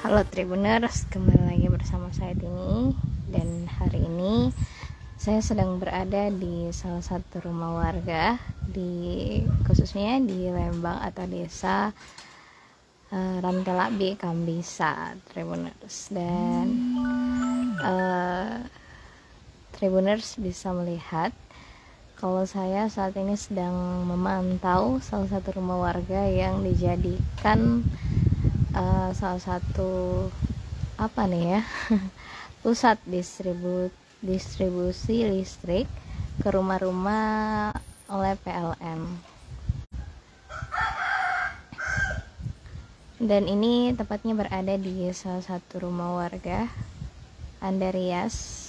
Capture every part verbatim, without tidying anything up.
Halo Tribuners, kembali lagi bersama saya Tini. Dan hari ini saya sedang berada di salah satu rumah warga di khususnya di Lembang atau desa uh, Rantelabi Kambisa, Tribuners. Dan uh, Tribuners bisa melihat kalau saya saat ini sedang memantau salah satu rumah warga yang dijadikan Uh, salah satu apa nih ya pusat distribu, distribusi listrik ke rumah-rumah oleh P L N. Dan ini tepatnya berada di salah satu rumah warga Andarias.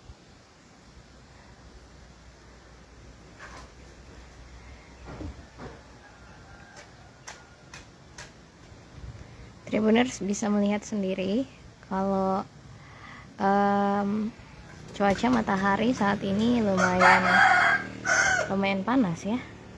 Tribuners bisa melihat sendiri kalau um, cuaca matahari saat ini lumayan lumayan panas ya.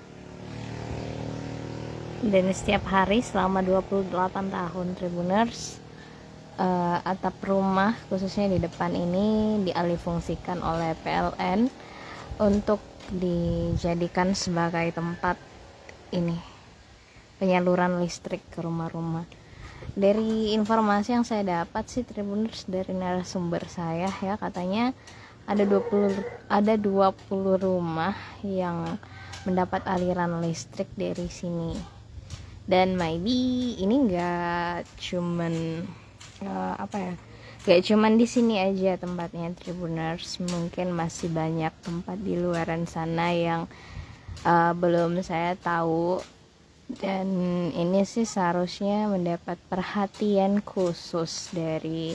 Dan setiap hari selama dua puluh delapan tahun Tribuners, uh, atap rumah khususnya di depan ini dialihfungsikan oleh P L N untuk dijadikan sebagai tempat ini penyaluran listrik ke rumah-rumah. Dari informasi yang saya dapat sih Tribuners, dari narasumber saya ya, katanya ada dua puluh ada dua puluh rumah yang mendapat aliran listrik dari sini. Dan maybe ini enggak cuman uh, apa ya? Enggak cuman di sini aja tempatnya Tribuners, mungkin masih banyak tempat di luaran sana yang uh, belum saya tahu. Dan ini sih seharusnya mendapat perhatian khusus dari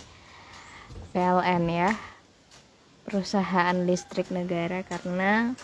P L N ya, perusahaan listrik negara, karena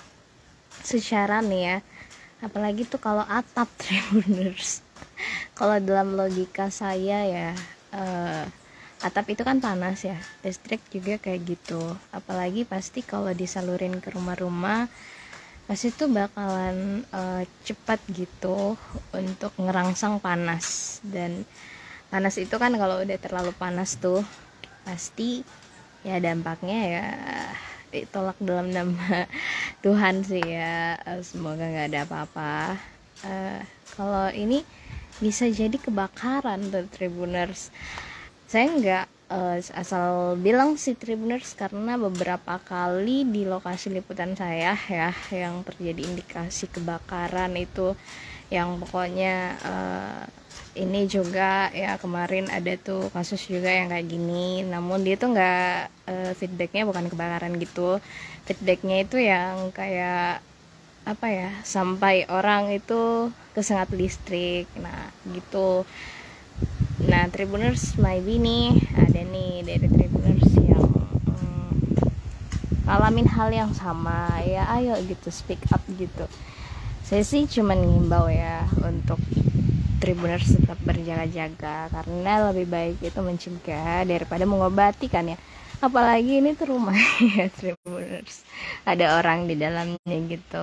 secara nih ya, apalagi tuh kalau atap Tribuners, kalau dalam logika saya ya, uh, atap itu kan panas ya, listrik juga kayak gitu, apalagi pasti kalau disalurin ke rumah-rumah pasti itu bakalan uh, cepat gitu untuk ngerangsang panas. Dan panas itu kan kalau udah terlalu panas tuh pasti ya dampaknya ya ditolak dalam nama Tuhan sih ya, uh, semoga nggak ada apa-apa. Uh, kalau ini bisa jadi kebakaran tuh Tribuners. Saya nggak uh, asal bilang sih Tribuners, karena beberapa kali di lokasi liputan saya ya yang terjadi indikasi kebakaran itu, yang pokoknya uh, ini juga ya kemarin ada tuh kasus juga yang kayak gini, namun dia tuh nggak uh, feedbacknya bukan kebakaran gitu, feedbacknya itu yang kayak apa ya, sampai orang itu kesengat listrik, nah gitu. Nah Tribuners, maybe nih ada nih dari Tribuners yang hmm, ngalamin hal yang sama ya, ayo gitu speak up gitu. Saya sih cuman ngimbau ya untuk Tribuners tetap berjaga-jaga, karena lebih baik itu mencegah daripada mengobati kan ya, apalagi ini tuh rumah ya Tribuners, ada orang di dalamnya gitu.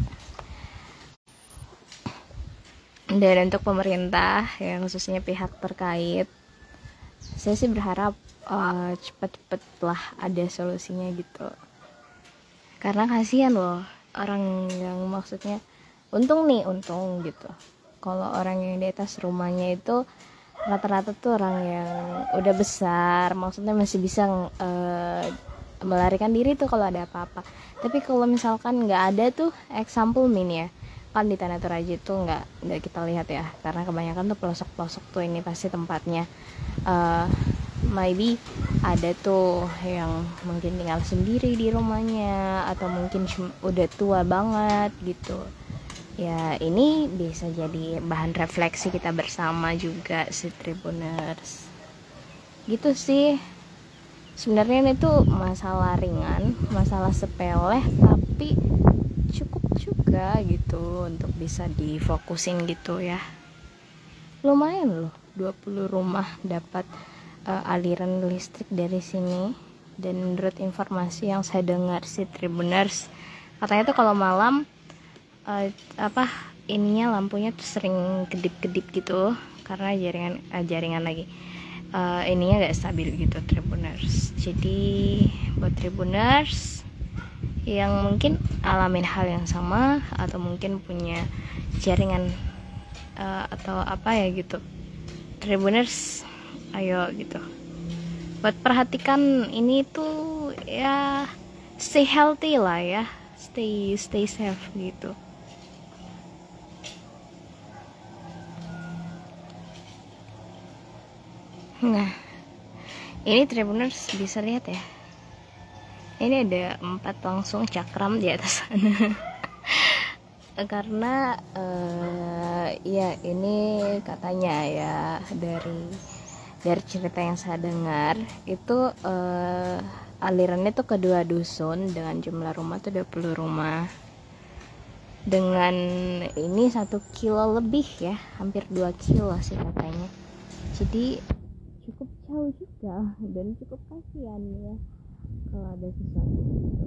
Dan untuk pemerintah ya, khususnya pihak terkait, saya sih berharap uh, cepet-cepet lah ada solusinya gitu, karena kasihan loh orang yang maksudnya untung nih untung gitu kalau orang yang di atas rumahnya itu rata-rata tuh orang yang udah besar, maksudnya masih bisa uh, melarikan diri tuh kalau ada apa-apa. Tapi kalau misalkan nggak ada tuh, example min ya, kan di Tanah Toraja itu nggak nggak kita lihat ya, karena kebanyakan tuh pelosok-pelosok tuh ini pasti tempatnya. Uh, maybe ada tuh yang mungkin tinggal sendiri di rumahnya, atau mungkin udah tua banget gitu. Ya ini bisa jadi bahan refleksi kita bersama juga si Tribuners. Gitu sih. Sebenarnya ini tuh masalah ringan, masalah sepele, tapi cukup juga gitu untuk bisa difokusin gitu ya. Lumayan loh, dua puluh rumah dapat uh, aliran listrik dari sini. Dan menurut informasi yang saya dengar sih Tribuners, katanya tuh kalau malam uh, apa ininya lampunya tuh sering kedip-kedip gitu karena jaringan uh, jaringan lagi uh, ininya gak stabil gitu Tribuners. Jadi buat Tribuners yang mungkin alamin hal yang sama atau mungkin punya jaringan uh, atau apa ya gitu, Tribuners ayo gitu buat perhatikan ini tuh ya, stay healthy lah ya, stay stay safe gitu. Nah, ini Tribuners bisa lihat ya, ini ada empat langsung cakram di atas sana. Karena uh, ya ini katanya ya dari dari cerita yang saya dengar itu uh, alirannya tuh kedua dusun dengan jumlah rumah tuh dua puluh rumah, dengan ini satu kilo lebih ya, hampir dua kilo sih katanya. Jadi cukup jauh juga dan cukup kasihan ya kalau ada sesuatu gitu.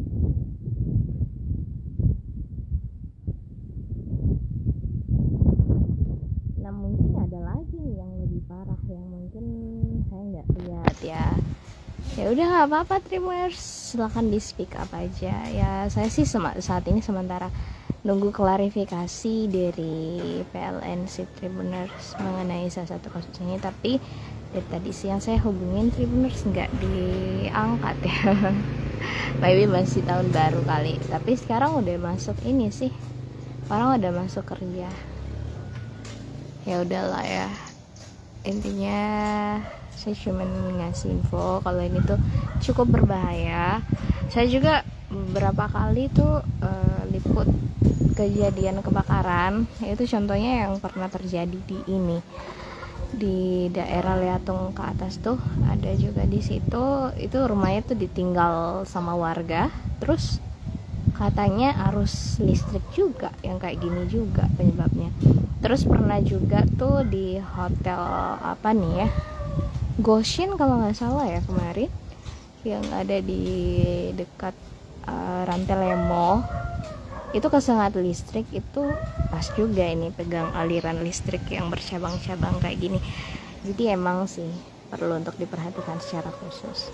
Nah mungkin ada lagi nih yang lebih parah yang mungkin saya nggak lihat ya. Ya udah nggak apa-apa Tribuners, silahkan di speak up aja ya. Saya sih saat ini sementara nunggu klarifikasi dari P L N si Tribuners mengenai salah satu kasus ini, tapi dari tadi siang saya hubungin Tribuners nggak diangkat ya. Maybe masih tahun baru kali, tapi sekarang udah masuk ini sih, orang udah masuk kerja. Ya udahlah ya, intinya saya cuma ngasih info kalau ini tuh cukup berbahaya. Saya juga beberapa kali tuh uh, liput kejadian kebakaran, itu contohnya yang pernah terjadi di ini di daerah Leatung ke atas tuh ada juga di situ, itu rumahnya tuh ditinggal sama warga, terus katanya arus listrik juga yang kayak gini juga penyebabnya. Terus pernah juga tuh di hotel apa nih ya, Goshen kalau nggak salah ya kemarin, yang ada di dekat uh, Rantai Mall, itu kesengat listrik itu pas juga ini pegang aliran listrik yang bercabang-cabang kayak gini. Jadi emang sih perlu untuk diperhatikan secara khusus.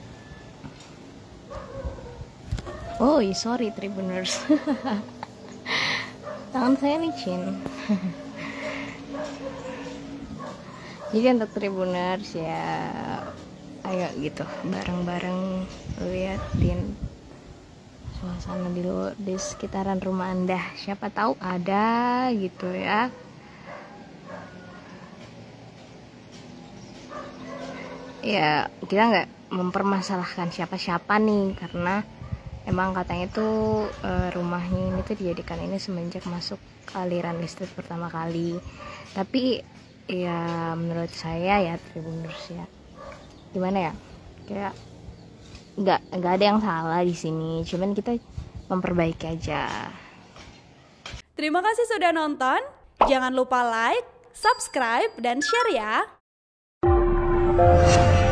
Oh sorry Tribuners. Tangan saya licin. Jadi untuk Tribuners ya, ayo gitu bareng-bareng liatin suasana di, di sekitaran rumah Anda, siapa tahu ada gitu ya. Ya kita nggak mempermasalahkan siapa-siapa nih, karena emang katanya tuh e, rumahnya ini tuh dijadikan ini semenjak masuk aliran listrik pertama kali. Tapi ya menurut saya ya Tribuners ya, gimana ya, kayak nggak nggak ada yang salah di sini, cuman kita memperbaiki aja. Terima kasih sudah nonton, jangan lupa like, subscribe, dan share ya.